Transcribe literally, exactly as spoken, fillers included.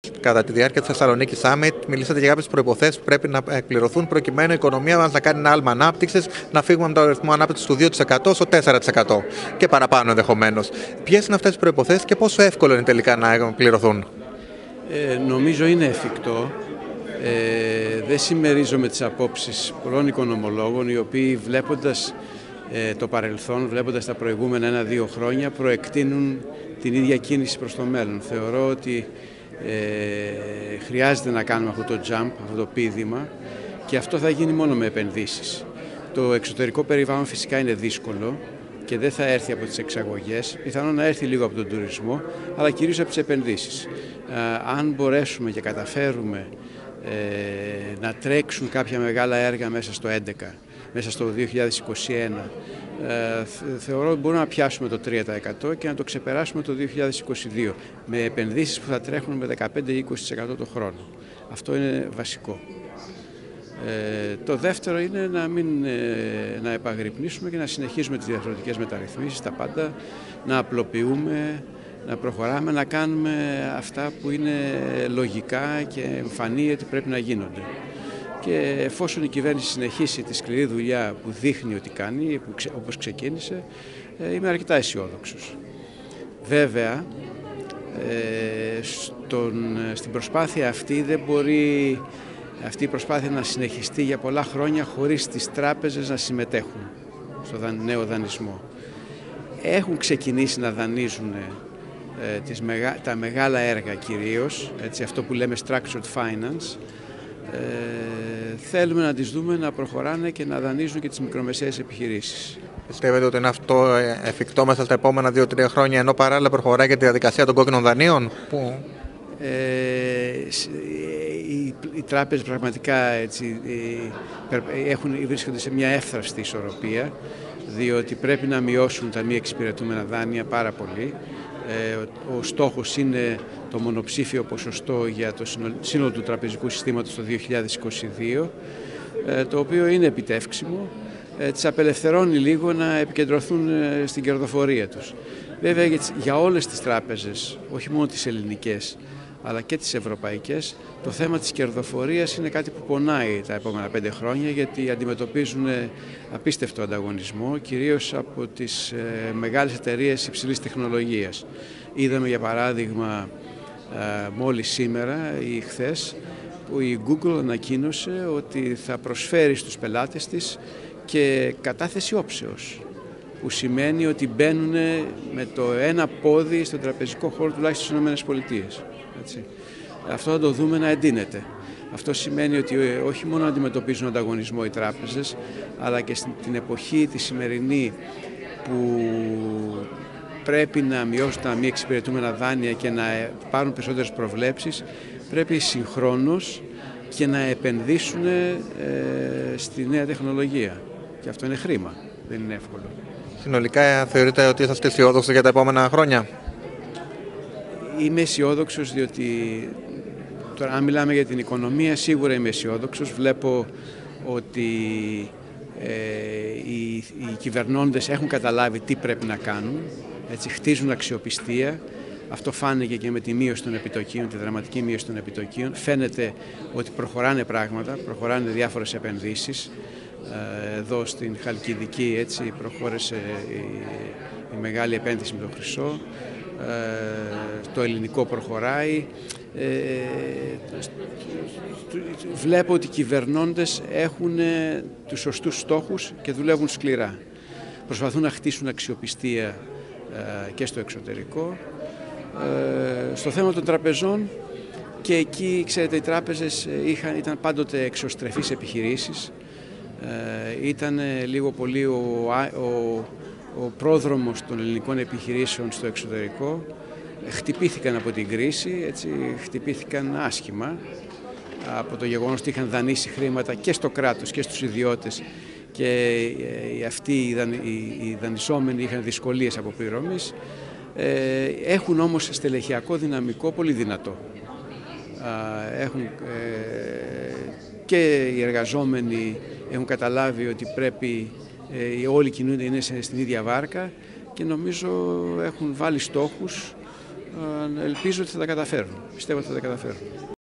Κατά τη διάρκεια της Θεσσαλονίκη Summit, μιλήσατε για κάποιες προϋποθέσεις που πρέπει να εκπληρωθούν προκειμένου η οικονομία μας να κάνει ένα άλμα ανάπτυξης, να φύγουμε από το ρυθμό ανάπτυξης του δύο τοις εκατό στο τέσσερα τοις εκατό και παραπάνω ενδεχομένως. Ποιες είναι αυτές οι προϋποθέσεις και πόσο εύκολο είναι τελικά να εκπληρωθούν? Ε, νομίζω είναι εφικτό. Ε, δεν συμμερίζομαι τις απόψεις πολλών οικονομολόγων, οι οποίοι βλέποντας ε, το παρελθόν, βλέποντας τα προηγούμενα ένα-δύο χρόνια, προεκτείνουν την ίδια κίνηση προς το μέλλον. Θεωρώ ότι ε, χρειάζεται να κάνουμε αυτό το jump, αυτό το πήδημα, και αυτό θα γίνει μόνο με επενδύσεις. Το εξωτερικό περιβάλλον φυσικά είναι δύσκολο και δεν θα έρθει από τις εξαγωγές, πιθανόν να έρθει λίγο από τον τουρισμό, αλλά κυρίως από τις επενδύσεις. Ε, αν μπορέσουμε και καταφέρουμε ε, να τρέξουν κάποια μεγάλα έργα μέσα στο δύο χιλιάδες έντεκα, μέσα στο δύο χιλιάδες είκοσι ένα, ε, θεωρώ ότι μπορούμε να πιάσουμε το τρία τοις εκατό και να το ξεπεράσουμε το δύο χιλιάδες είκοσι δύο, με επενδύσεις που θα τρέχουν με δεκαπέντε με είκοσι τοις εκατό το χρόνο. Αυτό είναι βασικό. Ε, το δεύτερο είναι να μην ε, να επαγρυπνήσουμε και να συνεχίσουμε τις διαφορετικές μεταρρυθμίσεις, τα πάντα, να απλοποιούμε, να προχωράμε, να κάνουμε αυτά που είναι λογικά και εμφανή ότι πρέπει να γίνονται. Και εφόσον η κυβέρνηση συνεχίσει τη σκληρή δουλειά που δείχνει ότι κάνει, που ξε, όπως ξεκίνησε, ε, είμαι αρκετά αισιόδοξος. Βέβαια, ε, στον, στην προσπάθεια αυτή δεν μπορεί αυτή η προσπάθεια να συνεχιστεί για πολλά χρόνια χωρίς τις τράπεζες να συμμετέχουν στο νέο δανεισμό. Έχουν ξεκινήσει να δανείζουν ε, τις μεγα, τα μεγάλα έργα κυρίως, έτσι, αυτό που λέμε structured finance. Ε, θέλουμε να τις δούμε να προχωράνε και να δανείζουν και τις μικρομεσαίες επιχειρήσεις. Πιστεύετε ότι είναι αυτό εφικτό μέσα στα επόμενα δύο τρία χρόνια, ενώ παράλληλα προχωράει και τη διαδικασία των κόκκινων δανείων? Που... Ε, οι, οι τράπεζες πραγματικά έτσι, έχουν, βρίσκονται σε μια εύθραυστη ισορροπία, διότι πρέπει να μειώσουν τα μη εξυπηρετούμενα δάνεια πάρα πολύ. Ε, ο στόχος είναι το μονοψήφιο ποσοστό για το σύνολο του τραπεζικού συστήματος το δύο χιλιάδες είκοσι δύο, ε, το οποίο είναι επιτεύξιμο. Ε, τις απελευθερώνει λίγο να επικεντρωθούν ε, στην κερδοφορία τους. Βέβαια για, για όλες τις τράπεζες, όχι μόνο τις ελληνικές, αλλά και τις ευρωπαϊκές, το θέμα της κερδοφορίας είναι κάτι που πονάει τα επόμενα πέντε χρόνια, γιατί αντιμετωπίζουν απίστευτο ανταγωνισμό, κυρίως από τις ε, μεγάλες εταιρείες υψηλής τεχνολογίας. Είδαμε για παράδειγμα ε, μόλις σήμερα ή χθες που η Google ανακοίνωσε ότι θα προσφέρει στους πελάτες της και κατάθεση όψεως, που σημαίνει ότι μπαίνουν με το ένα πόδι στον τραπεζικό χώρο, τουλάχιστον στις ΗΠΑ. Έτσι. Αυτό θα το δούμε να εντείνεται. Αυτό σημαίνει ότι όχι μόνο αντιμετωπίζουν ανταγωνισμό οι τράπεζες, αλλά και στην εποχή τη σημερινή που πρέπει να μειώσουν τα μη εξυπηρετούμενα δάνεια και να πάρουν περισσότερες προβλέψεις, πρέπει συγχρόνως και να επενδύσουν ε, στη νέα τεχνολογία. Και αυτό είναι χρήμα, δεν είναι εύκολο. Συνολικά θεωρείτε ότι είσαστε αισιόδοξοι για τα επόμενα χρόνια? Είμαι αισιόδοξος διότι, τώρα, αν μιλάμε για την οικονομία, σίγουρα είμαι αισιόδοξος. Βλέπω ότι ε, οι, οι κυβερνώντες έχουν καταλάβει τι πρέπει να κάνουν, έτσι, χτίζουν αξιοπιστία. Αυτό φάνηκε και με τη μείωση των επιτοκίων, τη δραματική μείωση των επιτοκίων. Φαίνεται ότι προχωράνε πράγματα, προχωράνε διάφορες επενδύσεις. Εδώ στην Χαλκιδική, έτσι, προχώρησε η, η μεγάλη επένδυση με το χρυσό. Το ελληνικό προχωράει. Βλέπω ότι οι κυβερνώντες έχουν τους σωστούς στόχους και δουλεύουν σκληρά. Προσπαθούν να χτίσουν αξιοπιστία και στο εξωτερικό. Στο θέμα των τραπεζών, και εκεί, ξέρετε, οι τράπεζες είχαν, ήταν πάντοτε εξωστρεφείς επιχειρήσεις. Ήταν λίγο πολύ ο, ο, ο πρόδρομος των ελληνικών επιχειρήσεων στο εξωτερικό. Χτυπήθηκαν από την κρίση, έτσι, χτυπήθηκαν άσχημα από το γεγονός ότι είχαν δανείσει χρήματα και στο κράτος και στους ιδιώτες, και αυτοί οι, δαν, οι, οι δανεισόμενοι είχαν δυσκολίες αποπληρωμής. Έχουν όμως στελεχειακό δυναμικό πολύ δυνατό. Έχουν, ε, και οι εργαζόμενοι έχουν καταλάβει ότι πρέπει, ε, όλοι κινούνται, είναι στην ίδια βάρκα, και νομίζω έχουν βάλει στόχους ελπίζω ότι θα τα καταφέρουν. Πιστεύω ότι θα τα καταφέρουν.